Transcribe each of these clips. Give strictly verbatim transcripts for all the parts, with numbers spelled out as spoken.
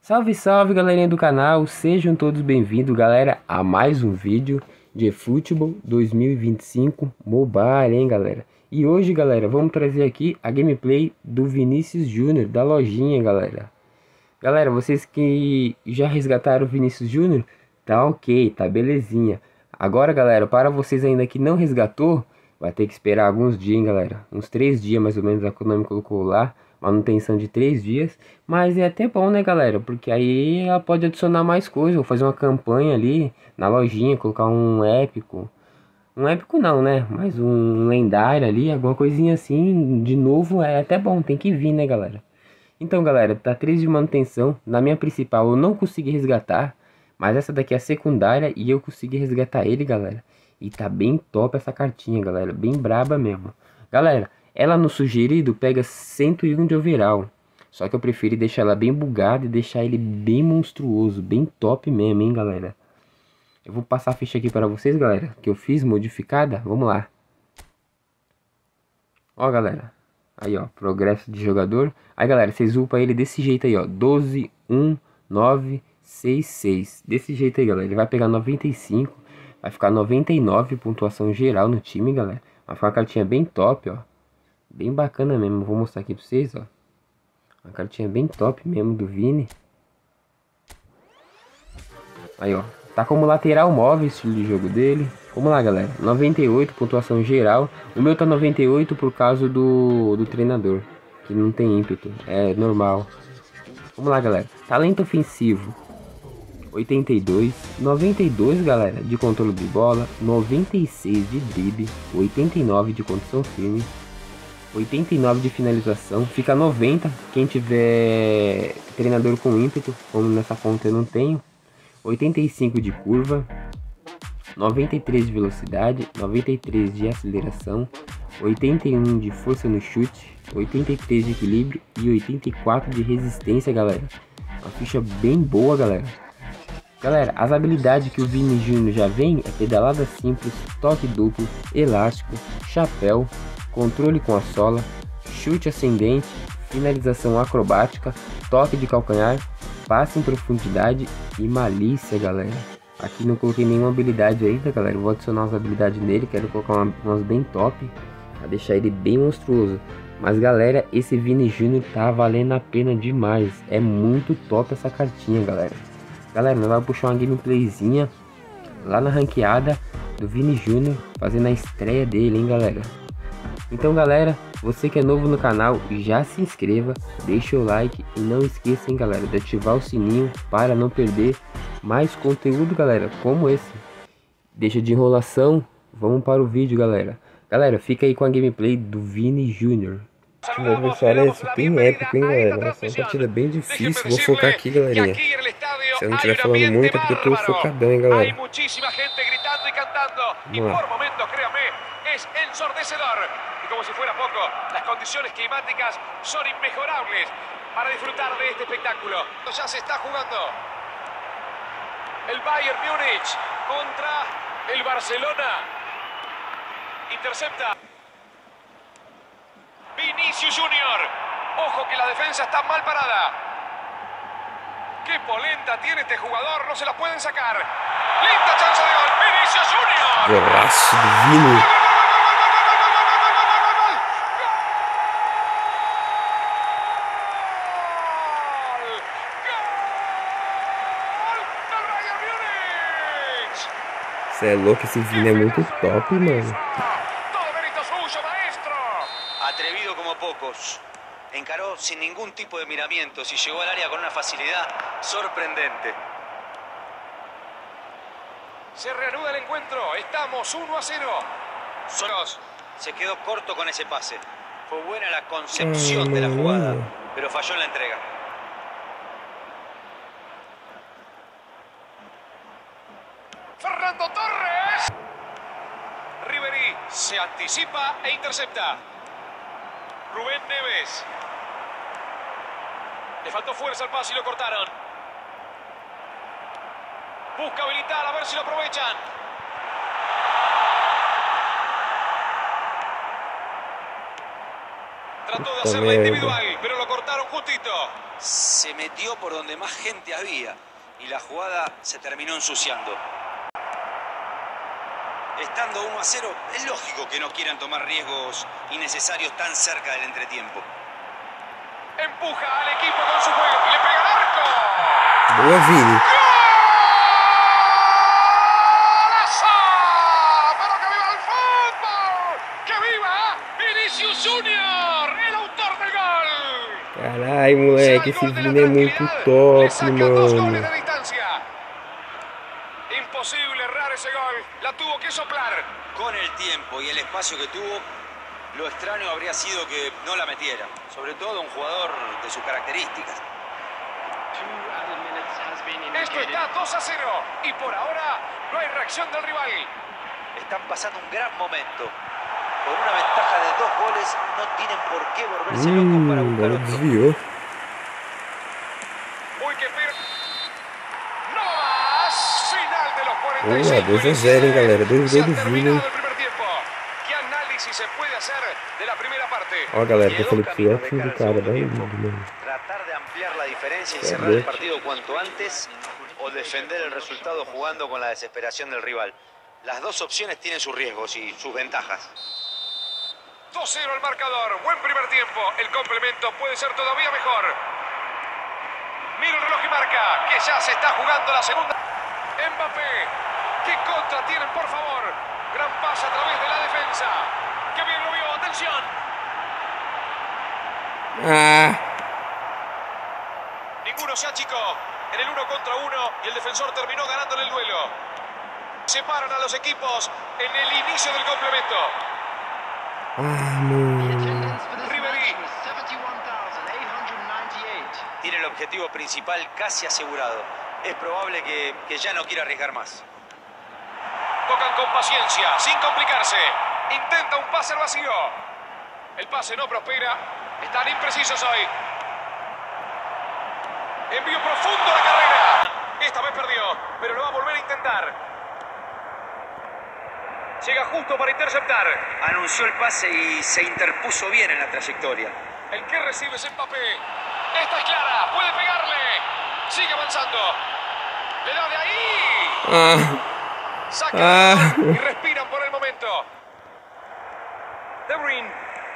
Salve, salve, galerinha do canal, sejam todos bem-vindos, galera, a mais um vídeo de eFootball dois mil e vinte e cinco Mobile, hein, galera. E hoje, galera, vamos trazer aqui a gameplay do Vinícius Júnior, da lojinha, galera. Galera, vocês que já resgataram o Vinícius Júnior, tá ok, tá belezinha. Agora, galera, para vocês ainda que não resgatou, vai ter que esperar alguns dias, hein, galera. Uns três dias, mais ou menos, a Konami colocou lá. Manutenção de três dias. Mas é até bom, né, galera? Porque aí ela pode adicionar mais coisas. Ou fazer uma campanha ali na lojinha. Colocar um épico. Um épico não, né? Mas um lendário ali. Alguma coisinha assim. De novo é até bom. Tem que vir, né, galera? Então, galera, tá três de manutenção. Na minha principal eu não consegui resgatar. Mas essa daqui é a secundária. E eu consegui resgatar ele, galera. E tá bem top essa cartinha, galera. Bem braba mesmo. Galera, ela no sugerido pega cento e um de overall. Só que eu preferi deixar ela bem bugada e deixar ele bem monstruoso. Bem top mesmo, hein, galera. Eu vou passar a ficha aqui para vocês, galera. Que eu fiz modificada. Vamos lá. Ó, galera. Aí, ó. Progresso de jogador. Aí, galera. Vocês upam ele desse jeito aí, ó. doze, um, nove, seis, seis. Desse jeito aí, galera. Ele vai pegar noventa e cinco. Vai ficar noventa e nove pontuação geral no time, galera. Vai ficar uma cartinha bem top, ó. Bem bacana mesmo. Vou mostrar aqui pra vocês, ó. Uma cartinha bem top mesmo do Vini. Aí, ó. Tá como lateral móvel o estilo de jogo dele. Vamos lá, galera. noventa e oito pontuação geral. O meu tá noventa e oito por causa do, do treinador. Que não tem ímpeto. É normal. Vamos lá, galera. Talento ofensivo. oitenta e dois, noventa e dois, galera, de controle de bola, noventa e seis de drible, oitenta e nove de condição firme, oitenta e nove de finalização, fica noventa, quem tiver treinador com ímpeto, como nessa conta eu não tenho, oitenta e cinco de curva, noventa e três de velocidade, noventa e três de aceleração, oitenta e um de força no chute, oitenta e três de equilíbrio e oitenta e quatro de resistência, galera. Uma ficha bem boa, galera. Galera, as habilidades que o Vini Júnior já vem é pedalada simples, toque duplo, elástico, chapéu, controle com a sola, chute ascendente, finalização acrobática, toque de calcanhar, passe em profundidade e malícia, galera. Aqui não coloquei nenhuma habilidade ainda, galera. Eu vou adicionar umas habilidades nele, quero colocar uma, umas bem top, pra deixar ele bem monstruoso. Mas, galera, esse Vini Júnior tá valendo a pena demais. É muito top essa cartinha, galera. Galera, nós vamos puxar uma gameplayzinha lá na ranqueada do Vini Júnior, fazendo a estreia dele, hein, galera. Então, galera, você que é novo no canal, já se inscreva, deixa o like e não esqueça, hein, galera, de ativar o sininho para não perder mais conteúdo, galera, como esse. Deixa de enrolação, vamos para o vídeo, galera. Galera, fica aí com a gameplay do Vini Júnior. O meu adversário é bem épico, hein, galera. Nossa, é uma partida bem difícil. Vou focar aqui, galerinha. Se eu não estiver falando muito é porque eu tô focadão, hein, galera. Vamos lá. Como si fuera poco, las condiciones climáticas son inmejorables para disfrutar de este espectáculo. Ya se está jugando el Bayern Múnich contra el Barcelona. Intercepta Vinícius Júnior. Ojo que la defensa está mal parada. Qué polenta tiene este jugador, no se la pueden sacar. Linda chance de gol, Vinícius Júnior. Golaço do Vini. Você é louco, esse Vini é muito top, mano. Atrevido como pocos. Encaró sin ningún tipo de miramientos y llegó al área con una facilidad sorprendente. Se reanuda el encuentro. Estamos uno a cero. Soros se quedó corto con ese pase. Fue buena la concepción de la jugada, pero falló en la entrega. Fernando Torres. Ribery se anticipa e intercepta. Rubén Neves. Le faltó fuerza al pase y lo cortaron. Busca habilitar, a ver si lo aprovechan. Trató de hacerla individual, pero lo cortaron justito. Se metió por donde más gente había y la jugada se terminó ensuciando. Estando uno a cero, es lógico que no quieran tomar riesgos innecesarios tan cerca del entretiempo. Empuja al equipo con su juego y le pega al arco. Boa, Vini. ¡Golazo! ¡Pero que viva el fútbol! ¡Que viva Vinicius Junior, el autor del gol! Caralho, moleque, esse Vini é muito top, mano. Imposible errar ese gol, la tuvo que soplar. Con el tiempo y el espacio que tuvo, lo extraño habría sido que no la metiera, sobre todo un jugador de sus características. Esto está dos a cero y por ahora no hay reacción del rival. Están pasando un gran momento. Con una ventaja de dos goles no tienen por qué volverse locos para Hum, buscar bola otro. desviou. Uy, qué pir... No más. Final de los cuarenta y Boa, cinco. dois a zero, hein, galera. Dois Se ha gols do Vini, terminado hein. el primer tiempo. ¿Qué análisis se puede hacer de la primera parte? Ó, galera, que eu Quedó falei que foi camino de ótimo cara do al cara, segundo dá tiempo. lindo, mano. Tratar de ampliar la diferencia y Qué cerrar el bien. partido cuanto antes o defender el resultado jugando con la desesperación del rival. Las dos opciones tienen sus riesgos y sus ventajas. dos cero el marcador. Buen primer tiempo. El complemento puede ser todavía mejor. Mira el reloj y marca que ya se está jugando la segunda. Mbappé. ¿Qué contra tienen, por favor? Gran pase a través de la defensa. ¡Qué bien lo vio! ¡Atención! Ah, Ninguno se achicó en el uno contra uno y el defensor terminó ganándole el duelo. Separan a los equipos en el inicio del complemento. ah, mano. Ribery. Tiene el objetivo principal casi asegurado. Es probable que, que ya no quiera arriesgar más. Tocan con paciencia, sin complicarse. Intenta un pase al vacío. El pase no prospera. Están imprecisos hoy. Envío profundo a la carrera. Esta vez perdió, pero lo va a volver a intentar. Llega justo para interceptar. Anunció el pase y se interpuso bien en la trayectoria. El que recibe es Mbappé. Esta es clara, puede pegarle. Sigue avanzando. Le da de ahí. Ah, Saca Ah. y respiran por el momento. De Bruyne.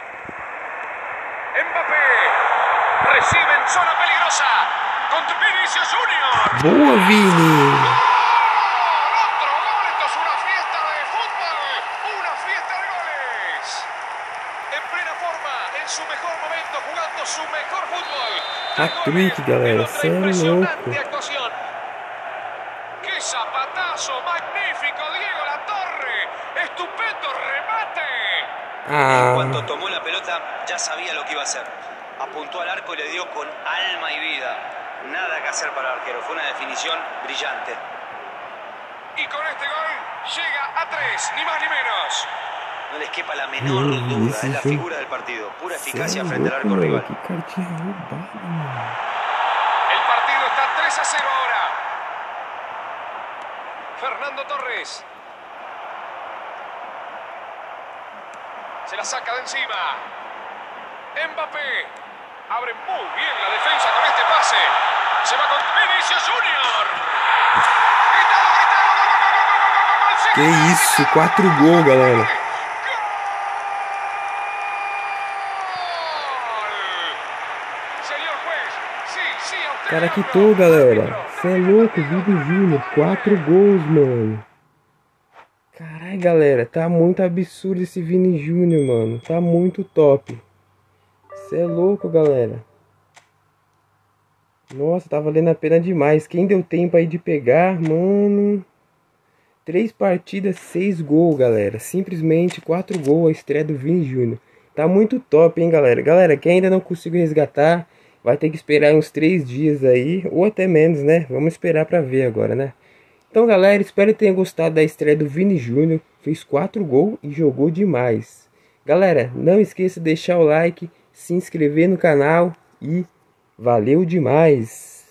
Mbappé. Recibe en zona peligrosa. Contra Vinicius Junior. boa, Vini. ¡Gol! ¡Otro gol! Esto es una fiesta de fútbol. Una fiesta de goles. En plena forma, en su mejor momento, jugando su mejor fútbol. Hat-trick, Goles galera, en otra cê é impresionante louco. actuación. ¡Qué zapatazo! ¡Magnífico, Diego Latorre! ¡Estupendo remate! En Ah, cuanto tomó la pelota, ya sabía lo que iba a hacer. Apuntó al arco y le dio con alma y vida. Nada que hacer para el arquero. Fue una definición brillante. Y con este gol llega a tres, ni más ni menos. No les quepa la menor Hum, duda. isso, Es la isso. figura del partido. Pura cê é eficacia frente al louco, arco mano. rival. Que cartinha roubada, mano. El partido está tres a cero ahora. Fernando Torres. Se la saca de encima. Mbappé. Abre muy bien la defensa con este pase. Se va con Vinicius Junior. Gritado, gritado, gol, gol, gol, gol, gol, gol, gol. Que Sigue, isso, gritado. quatro gols, galera. Gol. Señor juez. Sí, sí, a usted. Cara, le que hablo. tô, galera. Árbitro, Cê é termina el louco, partido. Vini Júnior. Quatro gols, mano. Caralho, galera. Tá muito absurdo esse Vini Júnior, mano. Tá muito top. Cê é louco, galera. Nossa, tá valendo a pena demais. Quem deu tempo aí de pegar, mano... Três partidas, seis gols, galera. Simplesmente quatro gols a estreia do Vini Júnior. Tá muito top, hein, galera. Galera, quem ainda não conseguiu resgatar, vai ter que esperar uns três dias aí. Ou até menos, né? Vamos esperar pra ver agora, né? Então, galera, espero que tenham gostado da estreia do Vini Júnior. Fez quatro gols e jogou demais. Galera, não esqueça de deixar o like, se inscrever no canal e valeu demais!